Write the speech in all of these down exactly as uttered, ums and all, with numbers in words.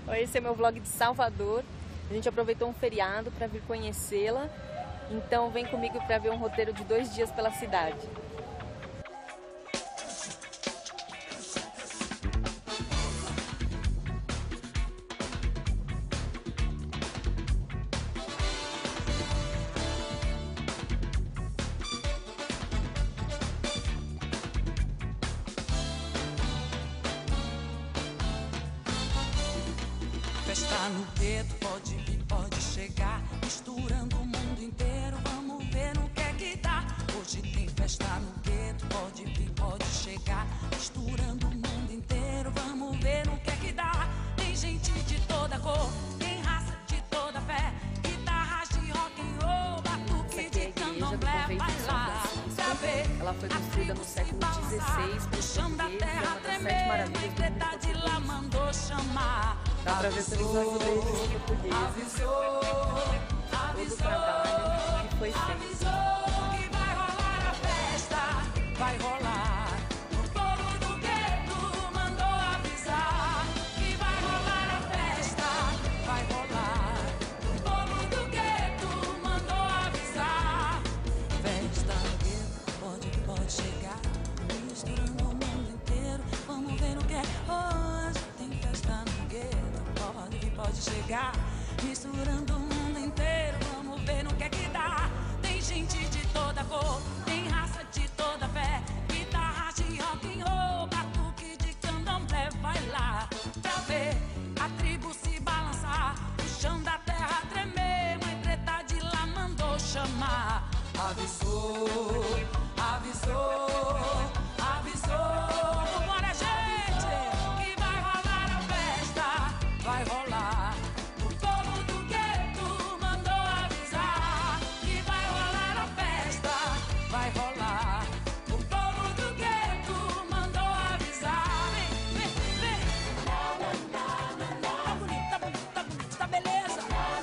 Esse é meu vlog de Salvador. A gente aproveitou um feriado para vir conhecê-la. Então vem comigo para ver um roteiro de dois dias pela cidade. Festa no gueto, pode vir, pode chegar, misturando o mundo inteiro, vamos ver no que é que dá. Hoje tem festa no gueto, pode vir, pode chegar, misturando o mundo inteiro, vamos ver no que é que dá. Tem gente de toda cor, tem raça de toda fé, guitarras de rock and roll, batuque de candomblé, vai lá pra ver. Ela foi construída no século dezesseis por chão da terra tremer, mãe preta de lá mandou chamar. Dá pra ver pelos azulejos portugueses avisou, todo o trabalho que foi feito. Avisou que vai rolar a festa, vai rolar. O povo do gueto mandou avisar que vai rolar a festa, vai rolar. O povo do gueto mandou avisar. Festa no gueto, pode, pode chegar, misturando o mundo inteiro, vamos ver o que é hoje. Tem festa no gueto, pode vir, pode chegar, misturando o mundo inteiro, vamos ver no que é que dá. Tem gente de toda cor, tem raça de toda fé, guitarra de rock and roll, batuque de candomblé, vai lá pra ver a tribo se balançar, o chão da terra tremer, mãe preta de lá mandou chamar. Avisou, avisou, avisou, vambora gente, que vai rolar a festa, vai rolar. O povo do gueto mandou avisar que vai rolar a festa, vai rolar. O povo do gueto mandou avisar. Vem, vem, vem. Tá bonito, tá bonito, tá bonito, tá beleza.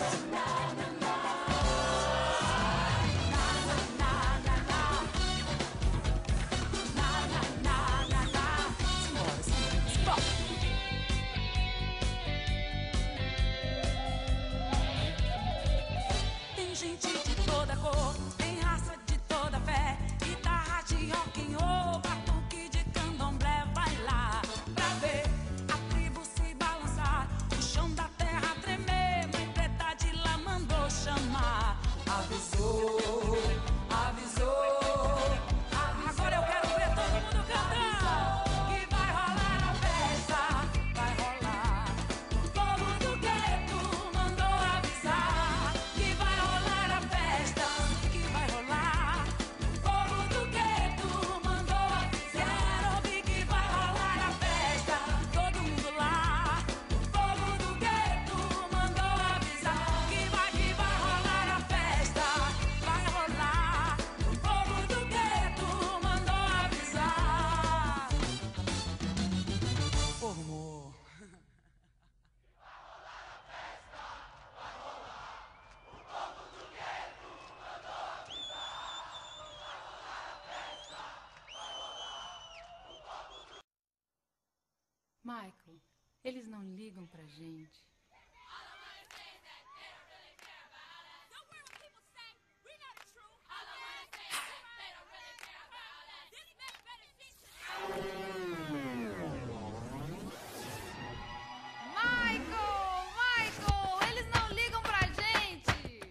Tem gente de toda cor, tem raça de toda fé, guitarra de rock and roll, batuque de candomblé, vai lá pra ver a tribo se balançar, o chão da terra tremer, mãe preta de lá mandou chamar. Avisou, avisou, agora eu quero ver todo mundo cantando, que vai rolar a festa, vai rolar. O povo do gueto mandou avisar que vai rolar a festa, que vai rolar. O povo do gueto mandou avisar, quero ouvir que vai rolar a festa, todo mundo lá. O povo do gueto mandou avisar que vai, que vai rolar a festa, vai rolar. O povo do gueto mandou avisar. Formou. Michael, eles não ligam pra gente. Michael, Michael, eles não ligam pra gente.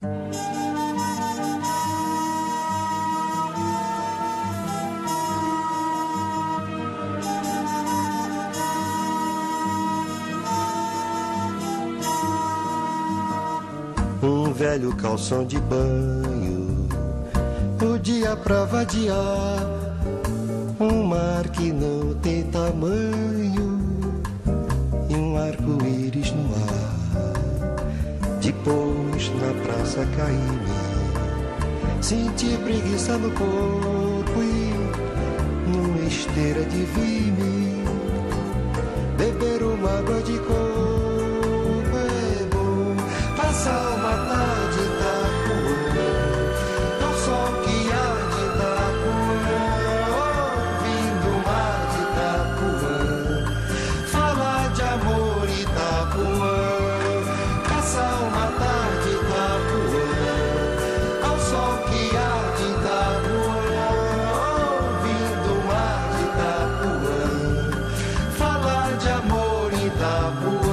Um velho calção de banho, o dia pra vadiar, um mar que não tem tamanho e um arco-íris no ar. Depois na praça caí-me, senti preguiça no corpo e numa esteira de vi-me beber uma água de coco. Passar uma tarde em Itapuã, ao sol que há de Itapuã, ouvindo o mar de Itapuã, falar de amor em Itapuã. Passar uma tarde em Itapuã, ao sol que há de Itapuã, ouvindo o mar de Itapuã, falar de amor em Itapuã.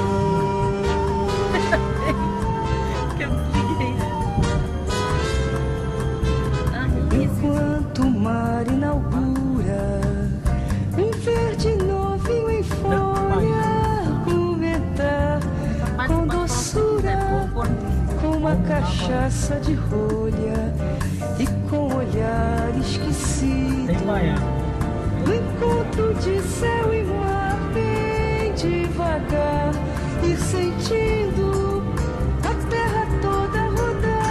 Enquanto o mar inaugura um verde novinho em folha, argumentar com doçura, com uma cachaça de rolha e com olhar esquecido, no encontro de céu e mar, bem devagar, ir sentindo a terra toda rodar.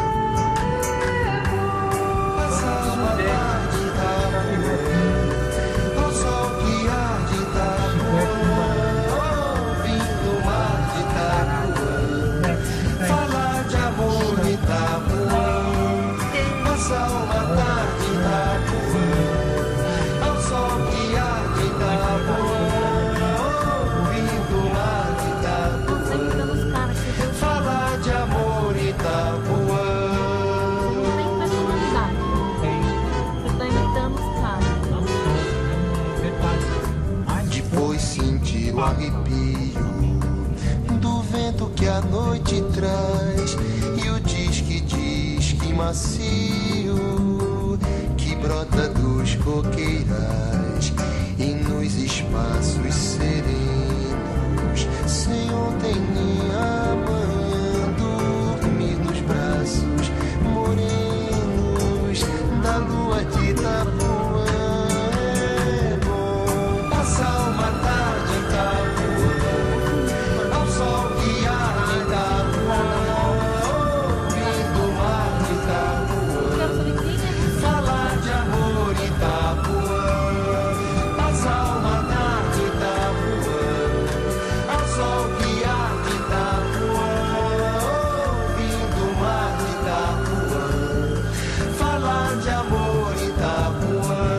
Ao sol que há de Itapuã, ouvindo o mar de Itapuã, falar de amor em Itapuã. Passar uma tarde em Itapuã, ao sol que há de Itapuã, ouvindo o mar de Itapuã, falar de amor em Itapuã. Depois senti o arrepio do vento que a noite traz e o disque disque macio que brota dos coqueirais e nos espaços serenos, sem ontem nem amanhã, dormir nos braços morenos da lua de Itapuã. Passar uma tarde em Itapuã, ao sol que há de Itapuã, ouvindo o mar de Itapuã, falar de amor em Itapuã. Passar uma tarde em Itapuã, ao sol que há de Itapuã, ouvindo o mar de Itapuã, falar de amor em Itapuã.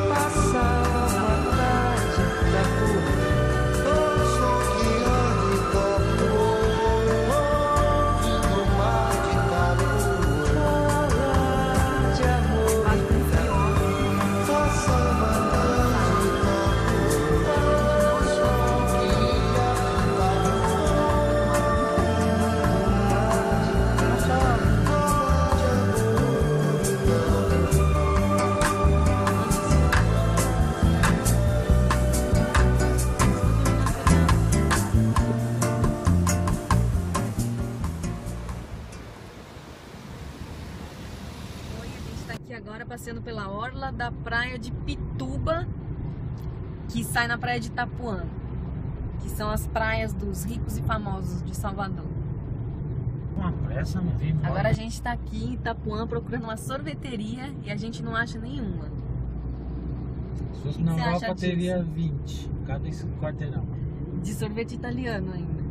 Agora passeando pela orla da praia de Pituba, que sai na praia de Itapuã, que são as praias dos ricos e famosos de Salvador. Uma pressa, não vi. Agora a gente está aqui em Itapuã procurando uma sorveteria e a gente não acha nenhuma. Se fosse na Europa teria vinte, cada quarteirão. De sorvete italiano ainda.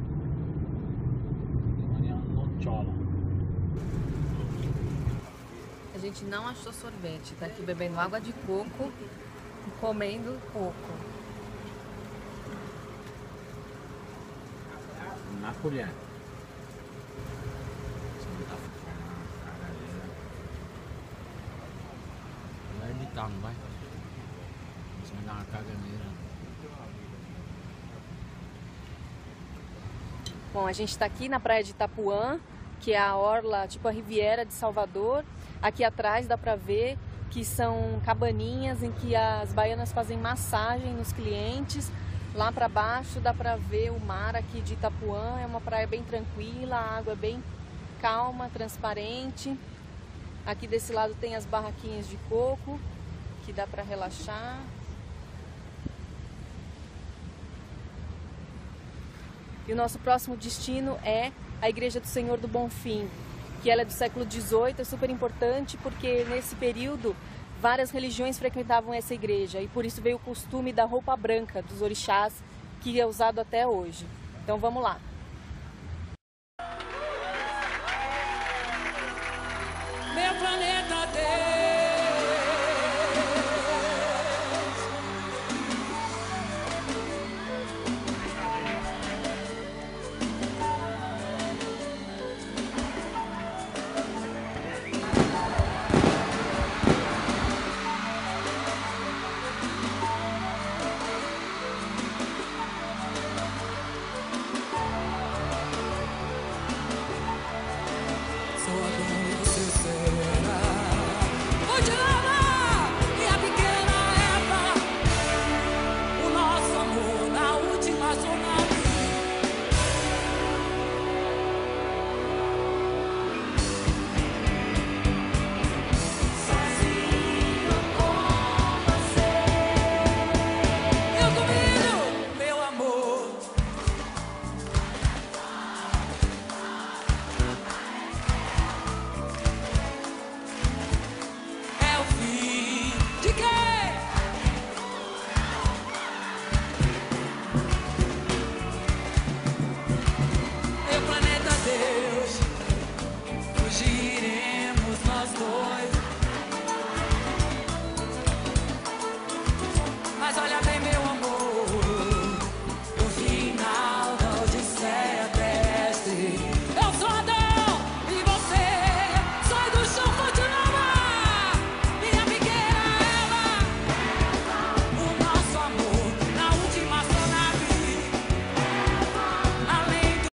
Nocciola. A gente não achou sorvete, tá aqui bebendo água de coco e comendo coco. Na colher. Vai imitar, não vai? Você vai dar uma caganeira. Bom, a gente tá aqui na praia de Itapuã, que é a orla, tipo a Riviera de Salvador. Aqui atrás dá para ver que são cabaninhas em que as baianas fazem massagem nos clientes. Lá para baixo dá para ver o mar aqui de Itapuã, é uma praia bem tranquila, a água é bem calma, transparente. Aqui desse lado tem as barraquinhas de coco, que dá para relaxar. E o nosso próximo destino é a Igreja do Senhor do Bonfim, que ela é do século dezoito, é super importante porque nesse período várias religiões frequentavam essa igreja e por isso veio o costume da roupa branca dos orixás, que é usado até hoje. Então vamos lá. Meu planeta